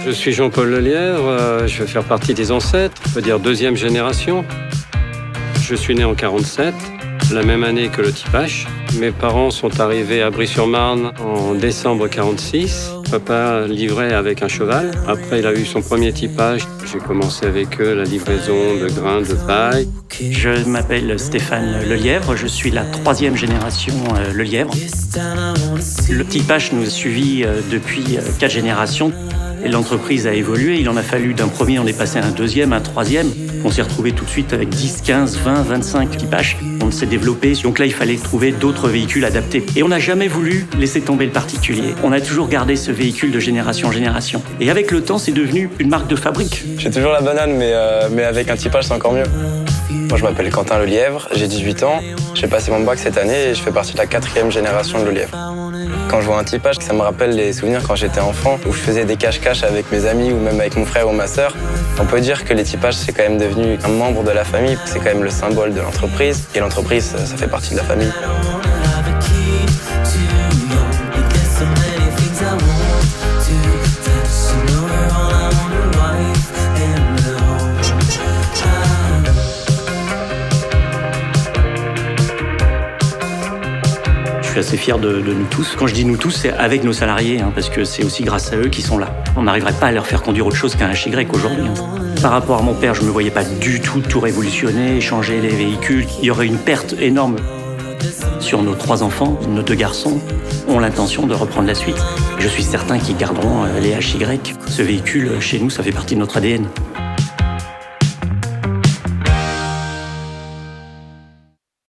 Je suis Jean-Paul Lelièvre, je vais faire partie des ancêtres, on peut dire deuxième génération. Je suis né en 47, la même année que le type H. Mes parents sont arrivés à Brie-sur-Marne en décembre 46. Papa livrait avec un cheval. Après, il a eu son premier typage. J'ai commencé avec eux la livraison de grains, de paille. Je m'appelle Stéphane Lelièvre, je suis la troisième génération Lelièvre. Le typage nous a suivis depuis 4 générations. Et l'entreprise a évolué, il en a fallu d'un premier, on est passé à un deuxième, un troisième. On s'est retrouvé tout de suite avec 10, 15, 20, 25 typages. On s'est développé, donc là il fallait trouver d'autres véhicules adaptés. Et on n'a jamais voulu laisser tomber le particulier. On a toujours gardé ce véhicule de génération en génération. Et avec le temps, c'est devenu une marque de fabrique. J'ai toujours la banane, mais avec un typage, c'est encore mieux. Moi, je m'appelle Quentin Lelièvre, j'ai 18 ans. J'ai passé mon bac cette année et je fais partie de la 4e génération de Lelièvre. Quand je vois un typage, ça me rappelle les souvenirs quand j'étais enfant, où je faisais des cache-cache avec mes amis ou même avec mon frère ou ma sœur. On peut dire que les typages, c'est quand même devenu un membre de la famille. C'est quand même le symbole de l'entreprise. Et l'entreprise, ça fait partie de la famille. Je suis assez fier de nous tous. Quand je dis nous tous, c'est avec nos salariés, parce que c'est aussi grâce à eux qu'ils sont là. On n'arriverait pas à leur faire conduire autre chose qu'un HY aujourd'hui. Par rapport à mon père, je ne me voyais pas du tout révolutionner, changer les véhicules. Il y aurait une perte énorme. Sur nos 3 enfants, nos 2 garçons ont l'intention de reprendre la suite. Je suis certain qu'ils garderont les HY. Ce véhicule, chez nous, ça fait partie de notre ADN.